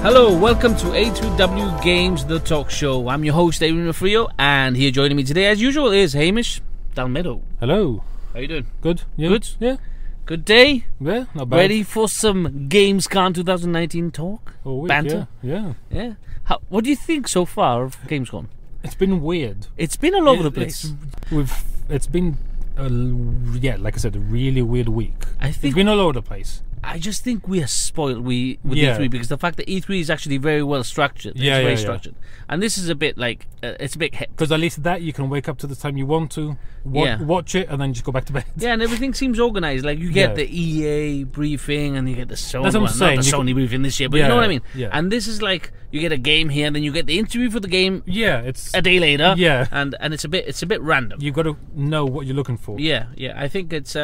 Hello, welcome to A2W Games, the talk show. I'm your host, Adrian Mafrio, and here joining me today, as usual, is Hamish Dalmedo. Hello. How you doing? Good. Yeah. Good? Yeah. Good day? Yeah, not bad. Ready for some Gamescom 2019 talk? Banter? Yeah. Yeah. What do you think so far of Gamescom? It's been weird. It's been all over the place. It's been, like I said, a really weird week. It's been all over the place. I just think we are spoiled with E3 because the fact that E3 is actually very well structured. It's very structured. And this is a bit like, it's a bit... Because at least that you can wake up to the time you want to, watch it, and then just go back to bed. Yeah, and everything seems organised. Like, you get the EA briefing, and you get the Sony... That's what I'm saying. Not the Sony briefing this year, but you know what I mean? Yeah. And this is like, you get a game here, and then you get the interview for the game it's a day later. Yeah. And it's a bit random. You've got to know what you're looking for. Yeah. I think it's...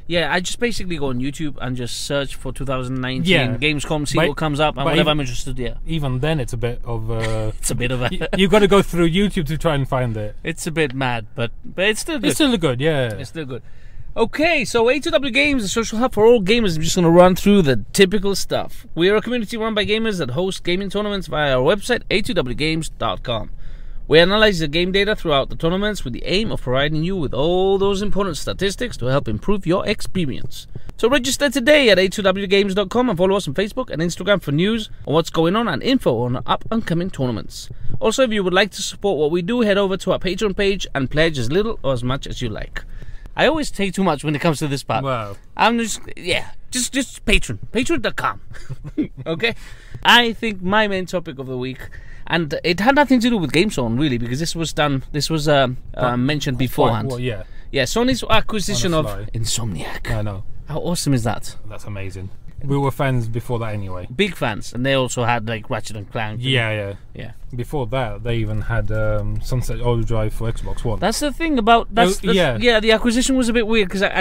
I just basically go on YouTube and just search for 2019 Gamescom, see what comes up, and whatever I'm interested in. Even then, it's a bit of... it's a bit of a... You've got to go through YouTube to try and find it. It's a bit mad, but it's still good. It's still good, yeah. It's still good. Okay, so A2W Games, the social hub for all gamers. I'm just going to run through the typical stuff. We are a community run by gamers that host gaming tournaments via our website, a2wgames.com. We analyze the game data throughout the tournaments with the aim of providing you with all those important statistics to help improve your experience. So register today at a2wgames.com and follow us on Facebook and Instagram for news on what's going on and info on upcoming tournaments. Also, if you would like to support what we do, head over to our Patreon page and pledge as little or as much as you like. I always take too much when it comes to this part. Wow. I'm just Patreon. Patreon.com. Okay? I think my main topic of the week, and it had nothing to do with GameZone really, because this was mentioned beforehand. Well, yeah. Yeah, Sony's acquisition of Insomniac. I know. How awesome is that? That's amazing. We were fans before that anyway. Big fans, and they also had like Ratchet and Clank. Yeah. Before that, they even had Sunset Overdrive for Xbox One. That's the thing about the acquisition was a bit weird because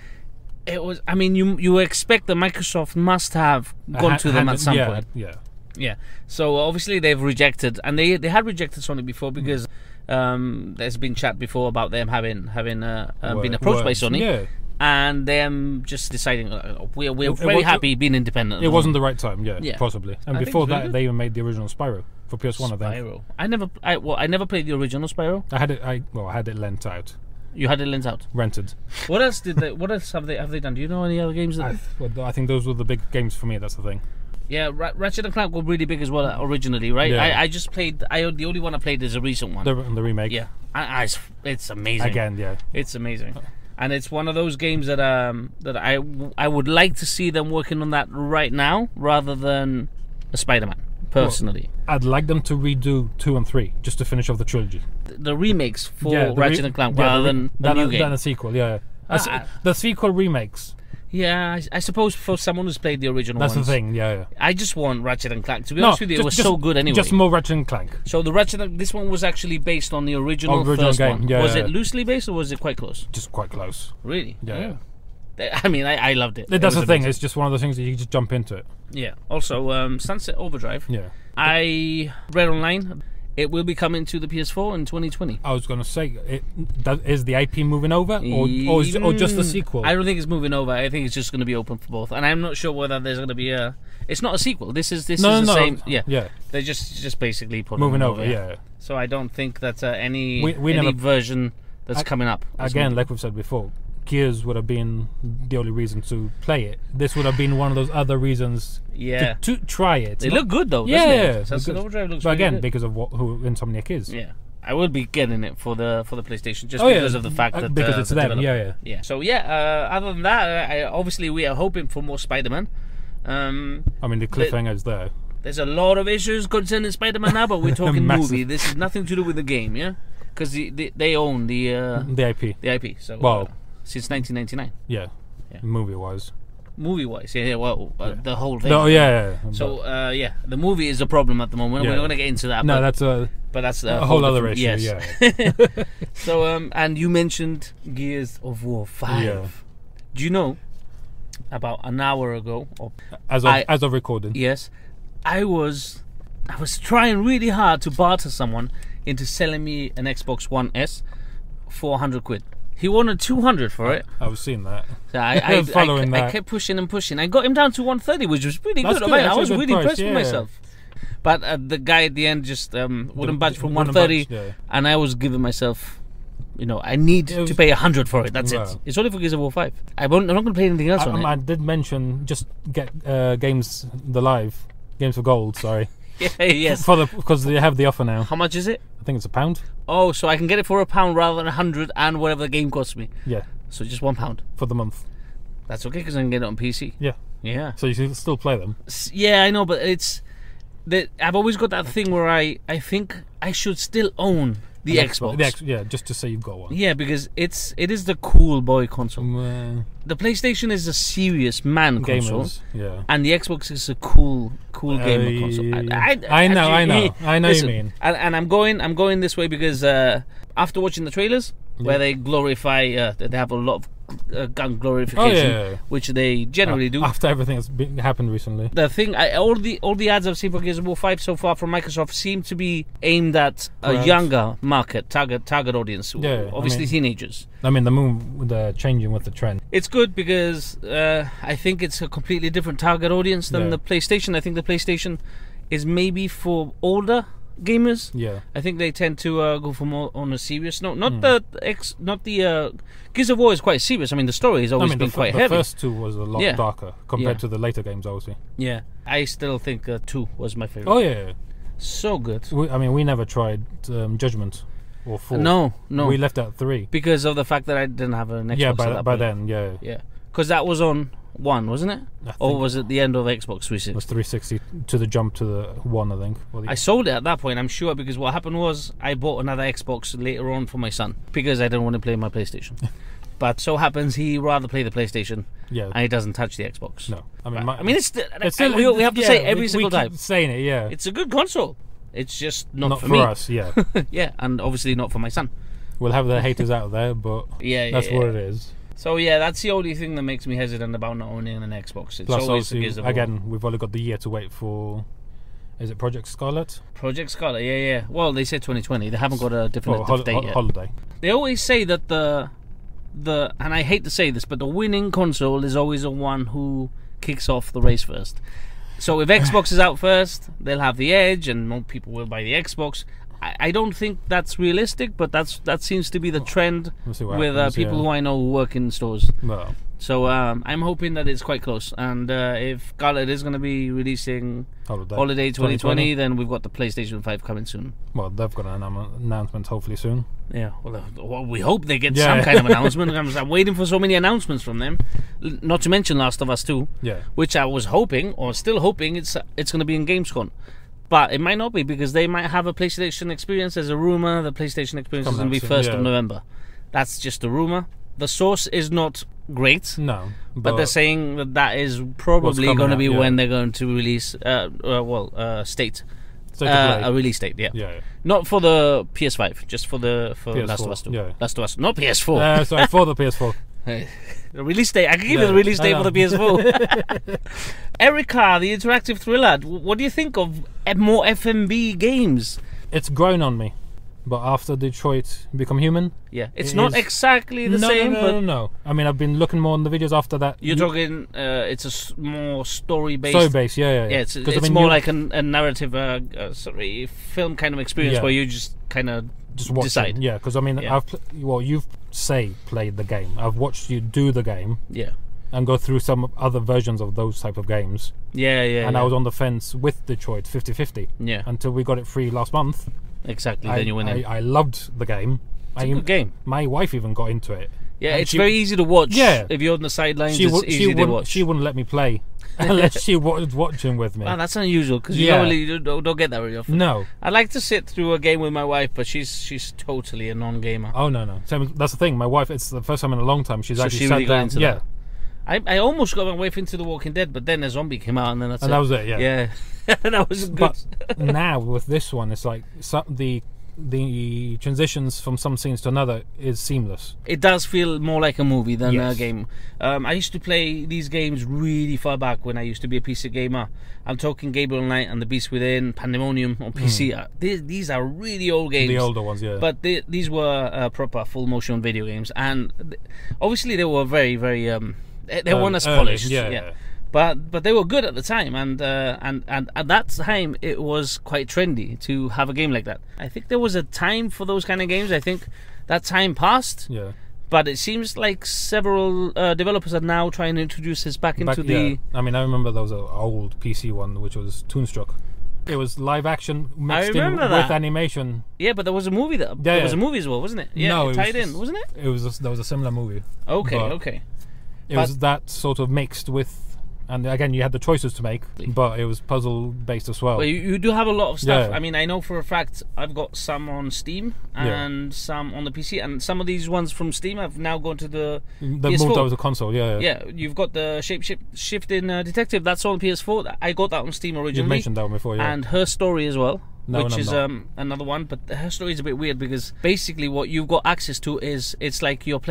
you expect that Microsoft must have gone to them at some point. Yeah. So obviously they've rejected, and they had rejected Sony before because there's been chat before about them having been approached by Sony. Yeah. And them just deciding we're very happy being independent. It wasn't the right time, possibly. And before that, they even made the original Spyro for PS1. Spyro. I never played the original Spyro. I had it lent out. You had it lent out. Rented. What else What else have they done? Do you know any other games? I think those were the big games for me. That's the thing. Yeah, Ratchet and Clank were really big as well originally, right? Yeah. I just played. The only one I played is a recent one. The remake. Yeah, it's amazing. Again, yeah, it's amazing. And it's one of those games that I would like to see them working on that right now rather than a Spider-Man, personally. Well, I'd like them to redo 2 and 3 just to finish off the trilogy. The remakes for Ratchet and Clank rather than a new game. Than a sequel, yeah. The sequel remakes. Yeah, I suppose for someone who's played the original That's ones. the thing, yeah. I just want Ratchet and Clank. To be honest with you, it was so good anyway. Just more Ratchet and Clank. So this one was actually based on the original first game. one. Yeah, was it loosely based or was it quite close? Just quite close. Really? Yeah. I mean, I loved it. That's the thing. It's just one of those things that you can just jump into it. Yeah. Also, Sunset Overdrive. Yeah. I read online. It will be coming to the PS4 in 2020. I was going to say, is the IP moving over or just the sequel? I don't think it's moving over. I think it's just going to be open for both. And I'm not sure whether there's going to be a... It's not a sequel. This is the same... Yeah. They're just basically putting moving it over, yeah. So I don't think that any never, version that's coming up... Again, like we've said before, Gears would have been the only reason to play it. This would have been one of those other reasons to try it. They look good though, doesn't it? Sunset Overdrive looks really good. Because of who Insomniac is. Yeah. I will be getting it for the PlayStation just because of the fact that because it's them. Yeah. So other than that, obviously we are hoping for more Spider-Man. I mean the cliffhanger is there. There's a lot of issues concerning Spider-Man now, but we're talking movie. This is nothing to do with the game, yeah, because they own the IP. The IP. So since 1999. Yeah. Movie-wise. Movie-wise, the whole thing. No, yeah. So, the movie is a problem at the moment. We're not going to get into that. No, that's a whole other issue. Yes. Yeah. So, and you mentioned Gears of War 5. Yeah. Do you know? About an hour ago, as of recording. Yes, I was trying really hard to barter someone into selling me an Xbox One S for 100 quid. He wanted 200 for it. I was seeing that. So I kept pushing and pushing. I got him down to 130, which was really good. I was really impressed with myself. But the guy at the end just wouldn't budge from wouldn't 130, budge, yeah. and I was giving myself, I need to pay 100 for it. That's Wow. it. It's only for Gears of War 5. I'm not going to play anything else on it. I did mention just get games for gold. Sorry. Yes. Because they have the offer now. How much is it? I think it's £1. Oh, so I can get it for £1 rather than 100 and whatever the game costs me. Yeah. So just £1 For the month. That's okay because I can get it on PC. Yeah. Yeah. So you can still play them. Yeah, I know, but it's that I've always got that thing where I think I should still own the Xbox. Yeah, just to say you've got one. Yeah, because it is the cool boy console. The PlayStation is a serious man console, gamers, yeah. and the Xbox is a cool gamer console. I know Listen, you mean. And I'm going this way because after watching the trailers where they glorify, they have a lot of gun glorification, which they generally do after everything that's happened recently. The thing, all the ads I've seen for Gears of War 5 so far from Microsoft seem to be aimed at a younger market, target audience, obviously teenagers. I mean, the moon, changing with the trend. It's good because I think it's a completely different target audience than the PlayStation. I think the PlayStation is maybe for older gamers. Yeah, I think they tend to go for more on a serious note. Not the Gears of War is quite serious. I mean, the story has always been quite heavy. The first two was a lot darker compared to the later games, obviously. Yeah, I still think 2 was my favorite. Oh yeah, so good. We never tried Judgment or 4. No, we left out 3 because of the fact that I didn't have an Xbox. Yeah, by then, yeah, because that was on 1, wasn't it? Or was it the end of Xbox 360? It was 360 to the jump to the 1, I think. I sold it at that point, I'm sure, because what happened was I bought another Xbox later on for my son because I didn't want to play my PlayStation. But so happens he rather play the PlayStation, and he doesn't touch the Xbox. No, I mean it's still, we have to say every single time. Saying it, yeah. It's a good console. It's just not for me. Us, yeah. Yeah, and obviously not for my son. We'll have the haters out there, but that's what it is. So yeah, that's the only thing that makes me hesitant about not owning an Xbox. It's Plus, always the Gears of War. Again, we've only got the year to wait for. Is it Project Scarlet? Project Scarlet, yeah. Well, they said 2020. They haven't got a definitive date yet. Holiday. They always say that the and I hate to say this, but the winning console is always the one who kicks off the race first. So if Xbox is out first, they'll have the edge, and more people will buy the Xbox. I don't think that's realistic, but that seems to be the trend with people who I know who work in stores. Well. So I'm hoping that it's quite close, and if Scarlet is going to be releasing Holiday 2020, then we've got the PlayStation 5 coming soon. Well, they've got an announcement hopefully soon. Yeah, well, we hope they get some kind of announcement. I'm waiting for so many announcements from them. Not to mention Last of Us 2, which I was hoping, or still hoping, it's going to be in Gamescom. But it might not be, because they might have a PlayStation experience. There's a rumor the PlayStation experience is going to be 1st of November. That's just a rumor. The source is not great. No. But they're saying that is probably going to be when they're going to release a release date, yeah. Not for the PS5, just for PS4, Last of Us 2. Yeah. Last of Us, not PS4. Sorry, for the PS4. The release date. I can give you the release date for the PS4. Erica, the interactive thriller. What do you think of more FMV games? It's grown on me. But after Detroit Become Human, it's not exactly the same. No. I mean, I've been looking more on the videos after that. You're talking, it's a more story-based. Story-based, yeah. Yeah, it's more like a narrative, film kind of experience where you just kind of decide. Yeah, because I mean, you've played the game. I've watched you do the game. Yeah. And go through some other versions of those type of games. Yeah. And I was on the fence with Detroit 50-50. Yeah. Until we got it free last month. Exactly, then you win it. I loved the game. It's a good game. My wife even got into it. Yeah, it's very easy to watch. Yeah. If you're on the sidelines, it's easy to watch. She wouldn't let me play unless she was watching with me. Wow, that's unusual, because you don't get that very often. No. I like to sit through a game with my wife, but she's totally a non-gamer. Oh, no. That's the thing. My wife, it's the first time in a long time she's actually really sat down. That. I almost got my wife into The Walking Dead, but then a zombie came out, and then that was it. Yeah. That was good. But now with this one, it's like the transitions from some scenes to another is seamless. It does feel more like a movie than a game. I used to play these games really far back when I used to be a PC gamer. I'm talking Gabriel Knight and The Beast Within, Pandemonium on PC. These are really old games. The older ones, yeah. But these were proper full motion video games, and obviously they were very, very they weren't as polished. Yeah. But they were good at the time, and at that time it was quite trendy to have a game like that. I think there was a time for those kind of games. I think that time passed. Yeah. But it seems like several developers are now trying to introduce this back into the... Yeah. I mean, I remember there was an old PC one, which was Toonstruck. It was live action mixed in with animation. Yeah, but there was a movie there was a movie as well, wasn't it? Yeah, no, it tied in, wasn't it? There was a similar movie. Okay. It was that sort of mixed with... And again, you had the choices to make, but it was puzzle-based as well. Well, you do have a lot of stuff. Yeah. I mean, I know for a fact I've got some on Steam and some on the PC, and some of these ones from Steam have now gone to the They've PS4. moved over to console, Yeah, you've got the Shape-Shifting Detective. That's on PS4. I got that on Steam originally. You mentioned that one before, yeah. And Her Story as well, which is another one. But Her Story is a bit weird because basically what you've got access to is, it's like you've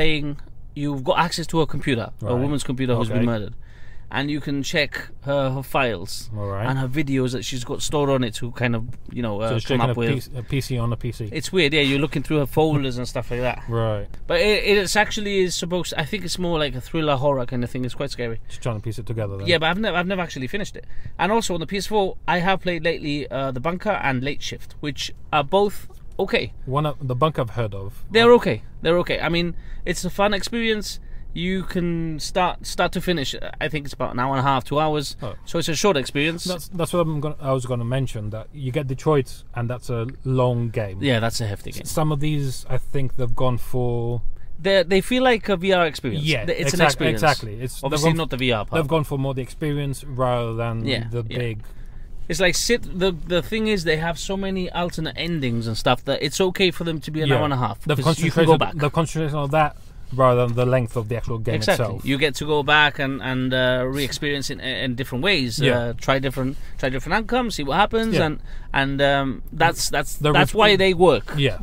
got access to a computer, a woman's computer who's been murdered. And you can check her files and her videos that she's got stored on it to kind of, so come up with a PC on a PC. It's weird, yeah. You're looking through her folders and stuff like that. Right. But it's actually supposed. I think it's more like a thriller horror kind of thing. It's quite scary. Just trying to piece it together. Then. Yeah, but I've never actually finished it. And also on the PS4, I have played lately The Bunker and Late Shift, which are both okay. The Bunker I've heard of. They're okay. I mean, it's a fun experience. You can start to finish. I think it's about an hour and a half, 2 hours. Oh. So it's a short experience. That's what I was going to mention. That you get Detroit, and that's a long game. Yeah, that's a hefty game. Some of these, I think they've gone for. They feel like a VR experience. Yeah, it's an experience. Exactly. It's obviously not the VR part. They've gone for more the experience rather than the big. It's like the thing is they have so many alternate endings and stuff that it's okay for them to be an hour and a half. They've concentrated on that. Rather than the length of the actual game itself. You get to go back and re-experience it in different ways. Try different outcomes, see what happens, and that's why they work. Yeah,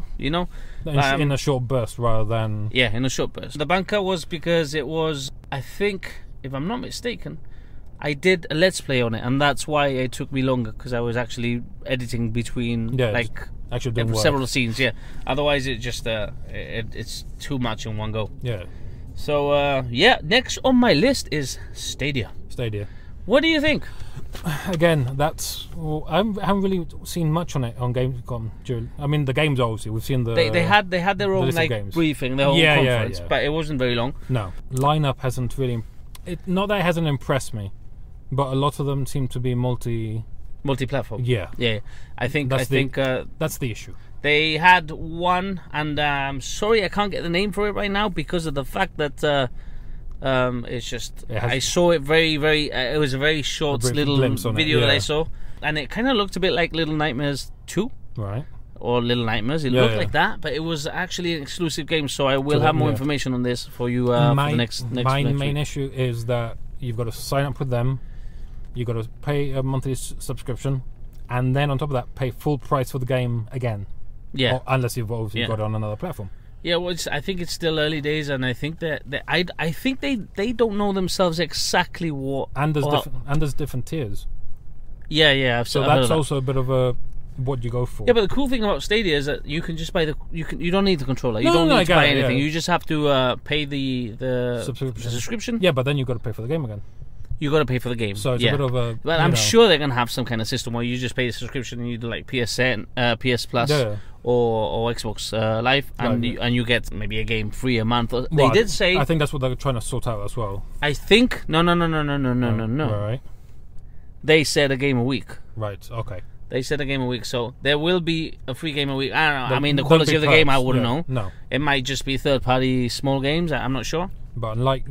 in a short burst rather than in a short burst. The Bunker was because it was, I think, if I'm not mistaken, I did a Let's Play on it, and that's why it took me longer because I was actually editing between several scenes. Yeah, otherwise it just it's too much in one go. Yeah. So next on my list is Stadia. What do you think? Again, I haven't really seen much on it on Gamescom. I mean, the games obviously we've seen the they had their own briefing, their own conference, but it wasn't very long. No, lineup hasn't really. Not that it hasn't impressed me, but a lot of them seem to be multi-platform. Yeah. I think that's the issue. They had one, and I'm sorry I can't get the name for it right now because of the fact that it's just I saw it very, very. It was a very short little video that I saw, and it kind of looked a bit like Little Nightmares 2. Right. Or Little Nightmares. It looked like that, but it was actually an exclusive game. So I will have more information on this for you for the next main issue is that you've got to sign up with them. You've got to pay a monthly subscription, and then on top of that, pay full price for the game again. Yeah. Unless you've obviously got it on another platform. Yeah, well, I think it's still early days, and I think I think they don't know themselves exactly what. And there's different tiers. Yeah. So that's also a bit of a what you go for. Yeah, but the cool thing about Stadia is that you can just buy you don't need the controller. You don't need to buy anything. You just have to pay the subscription. Yeah, but then you've got to pay for the game again. You got to pay for the game. So it's a bit of a. But I'm sure they're gonna have some kind of system where you just pay the subscription and you do like PSN, PS Plus, or Xbox Live, and you get maybe a game free a month. They did say. I think that's what they're trying to sort out as well. I think no. Right. They said a game a week. Right. Okay. They said a game a week, so there will be a free game a week. I don't know. I mean, the quality of the game, I wouldn't know. No. It might just be third-party small games. I'm not sure. But like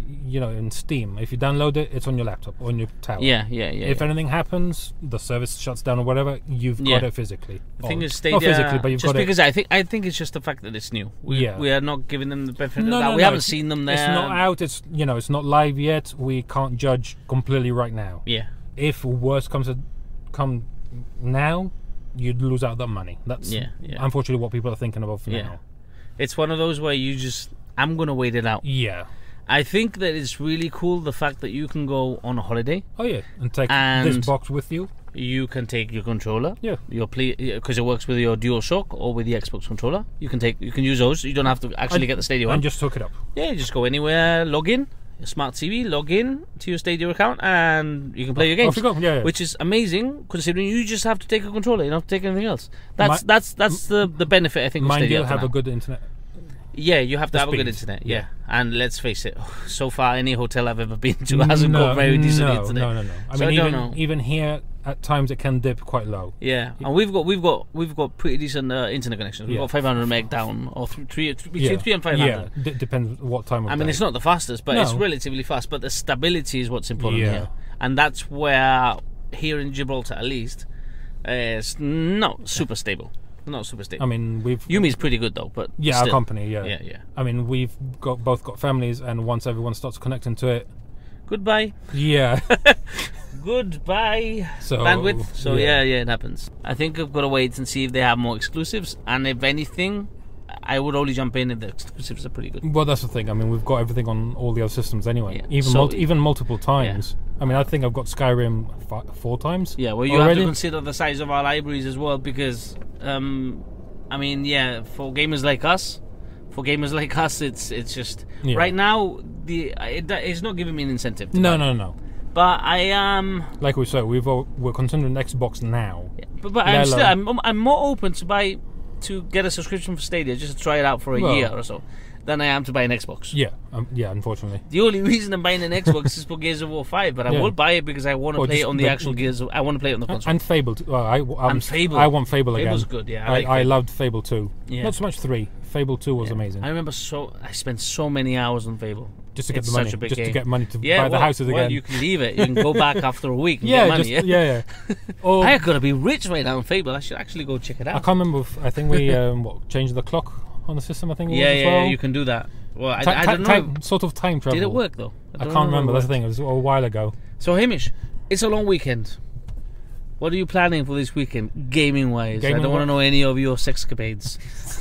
in Steam, if you download it, it's on your laptop or on your tower. Yeah. If anything happens, the service shuts down or whatever, you've got it phically. The thing is, Stadia, not physically, but you've got it. Because I think it's just the fact that it's new. We are not giving them the benefit of that. We haven't seen them there. It's not out. It's it's not live yet. We can't judge completely right now. Yeah. If worse come now, you'd lose out that money. That's unfortunately what people are thinking about for now. It's one of those where I'm going to wait it out. Yeah. I think that it's really cool the fact that you can go on a holiday. Oh yeah, and take this box with you. You can take your controller. Yeah. Because it works with your DualShock or with the Xbox controller. You can use those. You don't have to actually get the Stadia one. And just hook it up. Yeah, you just go anywhere, log in. a smart TV, log in to your Stadia account, and you can play your games. Off you go. Yeah. Which is amazing, considering you just have to take a controller. You don't have to take anything else. That's the benefit, I think, of Mind Stadia. you, have a good internet. Yeah, you have to have a good internet. Yeah. And let's face it, so far any hotel I've ever been to hasn't got very decent internet. No. I mean, even here at times it can dip quite low. Yeah, and we've got pretty decent internet connections. We've got 500 meg down, or between 3 and 500. Yeah, depends what time of day. I mean, it's not the fastest, but it's relatively fast. But the stability is what's important here, and that's where here in Gibraltar, at least, it's not super stable. Not super stable. I mean, Yumi's pretty good though, but yeah, still. our company, yeah. Yeah. I mean, we've both got families, and once everyone starts connecting to it, goodbye. Yeah. Goodbye. Bandwidth. So yeah, it happens. I think I've got to wait and see if they have more exclusives, and if anything, I would only jump in if the exclusives are pretty good. Well, that's the thing. I mean, we've got everything on all the other systems anyway. Yeah. Even multiple times. Yeah. I mean, I think I've got Skyrim 4 times. Yeah, well, you have to consider the size of our libraries as well, because, I mean, for gamers like us, it's just right now it's not giving me an incentive. No. But I am like we said, we're considering Xbox now. Yeah, but I'm more open to get a subscription for Stadia just to try it out for a year or so than I am to buy an Xbox. Yeah, unfortunately. The only reason I'm buying an Xbox is for Gears of War 5, but I will buy it because I want to play it on the actual Gears. I want to play it on the console. And Fable. Fable. I want Fable again. Fable's good. Yeah, I loved Fable 2. Yeah. Not so much 3. Fable 2 was amazing. I remember I spent so many hours on Fable just to get the money. To get money to buy the houses again. Well, you can leave it. You can go back after a week and get money. Yeah. Or, I gotta be rich right now on Fable. I should actually go check it out. I can't remember. I think we changed the clock on the system. I think. Yeah, you can do that. Well, I don't know. Sort of time travel. Did it work though? I can't remember. That's the thing. It was a while ago. So Hamish, it's a long weekend. What are you planning for this weekend, gaming-wise? I don't want to know any of your sexcapades.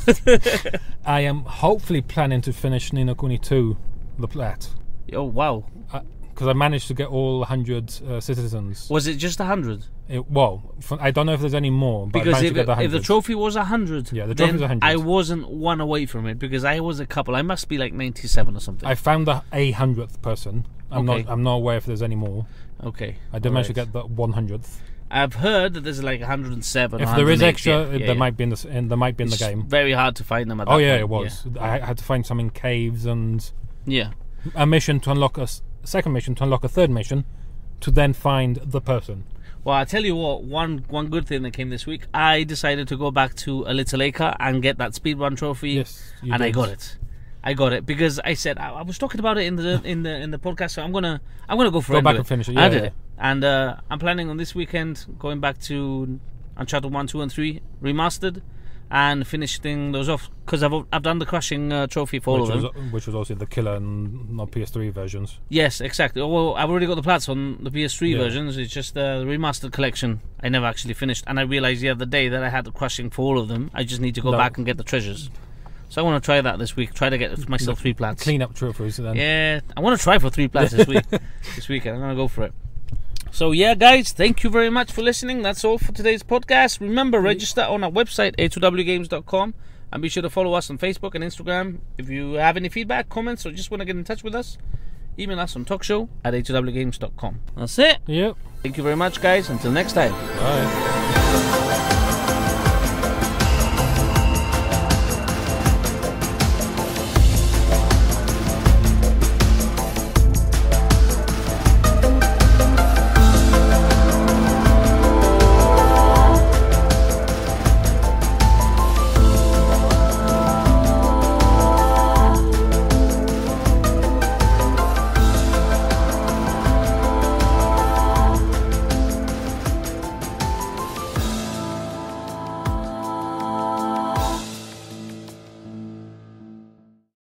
I am hopefully planning to finish Ni no Kuni 2, The Plat. Oh, wow. Because I managed to get all 100 citizens. Was it just 100? I don't know if there's any more, but because if the trophy was 100, the trophy's 100. I wasn't one away from it, because I was a couple. I must be like 97 or something. I found the 100th person. I'm not aware if there's any more. Okay. I did manage to get the 100th. I've heard that there's like 107. If there is extra, there might be in the game. Very hard to find them at that point. It was. Yeah. I had to find some in caves and a mission to unlock a second mission to unlock a third mission to then find the person. Well, I tell you what, one good thing that came this week, I decided to go back to A Little Acre and get that speedrun trophy. Yes, and did. I got it because I said I was talking about it in the podcast, so I'm gonna go for it. Go back and finish it. Yeah, I did it, and I'm planning on this weekend going back to Uncharted 1, 2, and 3 remastered and finishing those off, because I've done the crushing trophy for all of them, which was also the killer and not PS3 versions. Yes, exactly. Well, I've already got the plats on the PS3 versions. It's just the remastered collection I never actually finished, and I realised the other day that I had the crushing for all of them. I just need to go back and get the treasures. So I want to try that this week. Try to get myself 3 plats. Clean up trophies then. Yeah, I want to try for 3 plats this week. This weekend, I'm gonna go for it. So yeah, guys, thank you very much for listening. That's all for today's podcast. Remember, register on our website a2wgames.com, and be sure to follow us on Facebook and Instagram. If you have any feedback, comments, or just want to get in touch with us, email us on talkshow@a2wgames.com. That's it. Yep. Thank you very much, guys. Until next time. Bye.